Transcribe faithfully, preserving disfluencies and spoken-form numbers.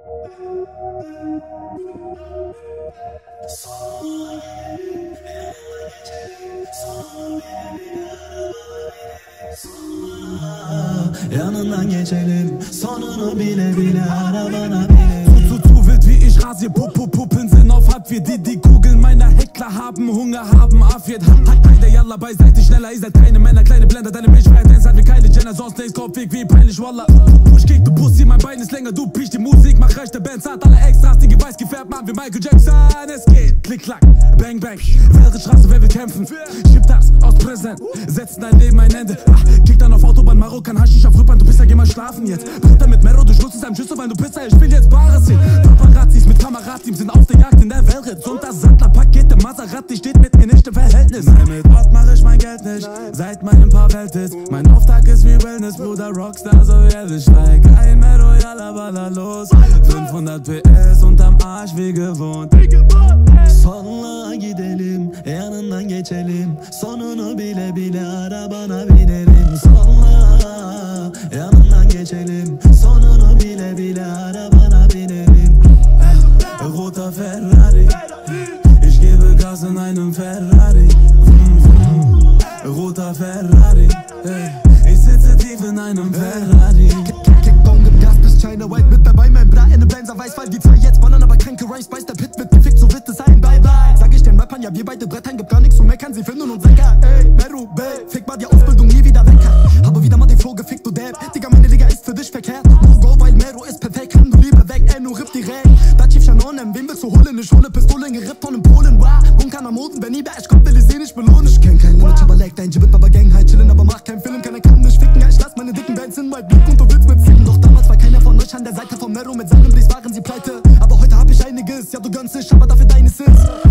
Yanından geçelim, sonunu bile bile arabana binelim. Zu, zu, zu wild wie ich rasier, Pupu, Puppen sind auf Hartwirt. Die, die Kugeln meiner Heckler haben Hunger, haben Affiert. Hack beide, yalla, beiseite, schneller, ihr seid keine Männer. Kleine Blender, deine Milchfreiheit, eins hat wie Kylie Jenner. Sonst nichts, Kopfweg wie peinlich, wallah. Push, kick, du Pussy, mein Bein ist länger, du piech die Musik. Mach rechte Bands, hat alle Extras, die weiß gefärbt, Mann, wie Michael Jackson. Es geht, klick, klack, bang, bang. Wäre Straße, wer will kämpfen? Schieb das aus Präsent, setzen dein Leben ein Ende. Ach, kick dann auf Autobahn, Marokkan, Haschisch auf Rüppern. Du bist ja, geh mal schlafen jetzt. Bruder mit Mero, du schluckst einem Schüssel, weil du Pizza, ich spiel jetzt bares Szenen. Paparazzis mit Kamerateams sind auf der Jagd in der Welt. Und das Sattlerpaket im Maserati steht mit mir nicht im Verhältnis. Nein, mit Ort mach ich mein Geld nicht, seit meinem Paar Welt ist. Mein Auftrag ist wie Wellness, Bruder, Rockstar, so wie ehrlich. Steig ein, Mero, yalla, baller los. fünfhundert P S unterm Arsch wie gewohnt. Sonla gidelim, yanından geçelim. Sonunu bile bile arabana binelim. Sonla, yanından geçelim. Sonunu bile bile arabana binelim. Roter Ferrari, ich gebe Gas in einem Ferrari. Roter Ferrari, ich sitze tief in einem Ferrari. Kickbong im Gas bis China White mit dabei. Mein Bra in einem Benzer weiß, weil die zwei jetzt ballern, aber kranke Rice beißt der Pit mit gefickt, so wird es sein, bye bye. Sag ich den Rappern, ja wir beide Brettern, gibt gar nichts zu meckern, sie finden uns lecker. Ey, Mero, Bell, fick mal die Ausbildung nie wieder weg. Habe wieder mal den Flow gefickt, du Dab. Digga, meine Liga ist für dich verkehrt. No go, weil Mero ist perfekt, kann du lieber weg, E N O ripp direkt. Da Chief Shanonem, wen willst du holen? Ich hole Pistolen, gerippt von in Polen, wow. Bunker am Moden, wenn lieber ich komm, will ich seh nicht belohnen. Ich kenn kein Limit, aber leg dein Gibbet, aber Gang halt chillen, aber mach keinen Film, keiner kann mich ficken. Ja, ich lass meine dicken Bands in mein Blick und du willst mit ficken. Doch damals war keiner von euch an der Seite von Mero, mit seinem Bliss waren sie pleite. Aber heute hab ich einiges, ja du gönnst dich, aber dafür deine Sins.